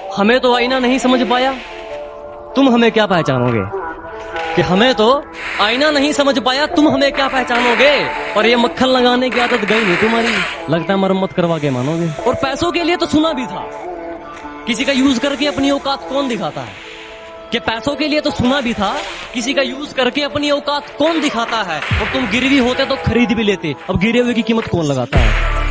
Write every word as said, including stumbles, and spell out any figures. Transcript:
हमें तो आईना नहीं समझ पाया, तुम हमें क्या पहचानोगे। कि हमें तो आईना नहीं समझ पाया, तुम हमें क्या पहचानोगे। और ये मक्खन लगाने की आदत गई नहीं तुम्हारी, लगता है मरम्मत करवा के मानोगे। और पैसों के लिए तो सुना भी था, किसी का यूज करके अपनी औकात कौन दिखाता है। कि पैसों के लिए तो सुना भी था, किसी का यूज करके अपनी औकात कौन दिखाता है। और तुम गिरवी होते तो खरीद भी लेते, अब गिरे हुए की कीमत कौन लगाता है।